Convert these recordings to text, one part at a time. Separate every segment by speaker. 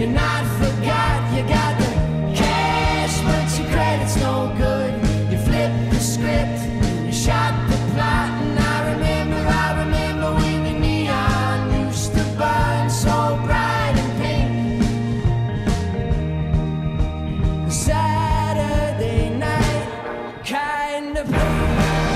Speaker 1: You're not forgot, you got the cash, but your credit's no good. You flipped the script, you shot the plot, and I remember when your neon used to burn so bright and pink. Saturday night kind of pain.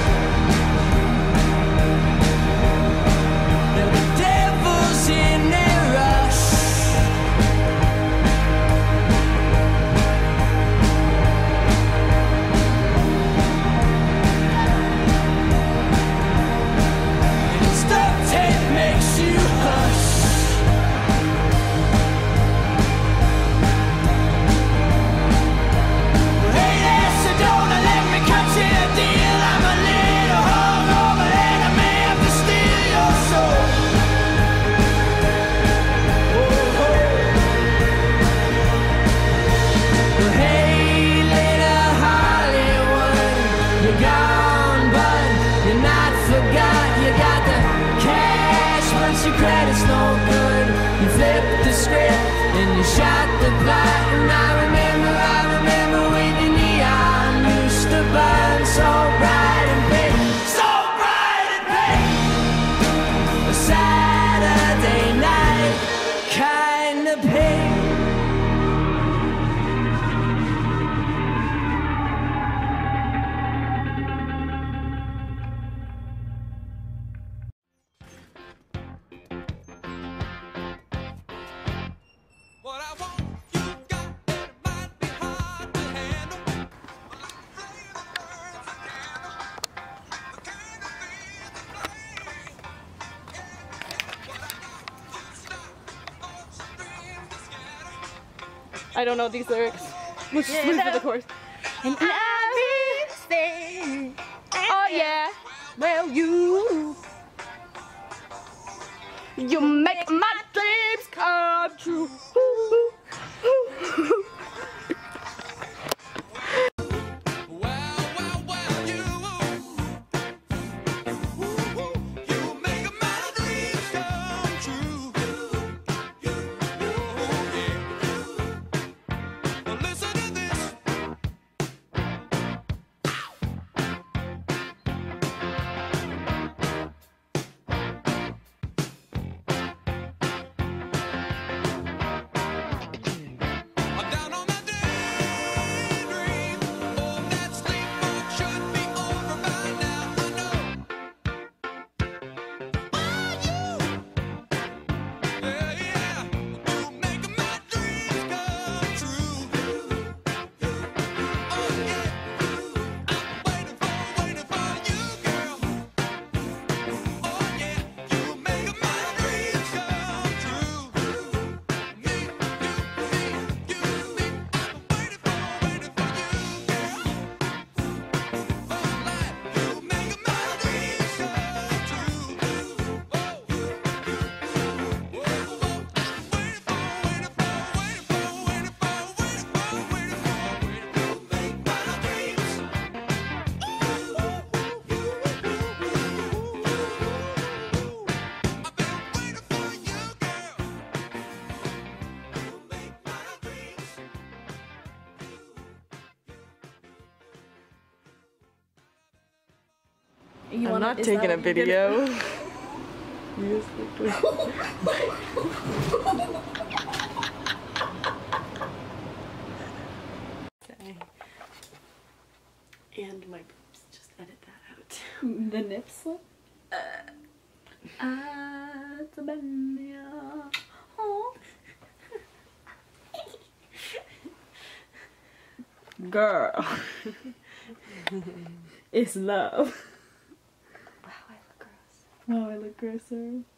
Speaker 1: Your credit's no good. You flipped the script and you shot the plot. And I remember when your neon used to burn so bright and pink, so bright and pink. A Saturday night kind of pink.
Speaker 2: I don't know these lyrics. Let's just wait for the chorus.
Speaker 3: And I say,
Speaker 2: oh yeah, well you make my dreams come true. I'm not taking a video. Okay. And my boobs, just edit that out.
Speaker 3: the nip slip. Oh.
Speaker 2: Girl. It's love.
Speaker 3: Wow, I look gross.
Speaker 2: Wow, I look grosser.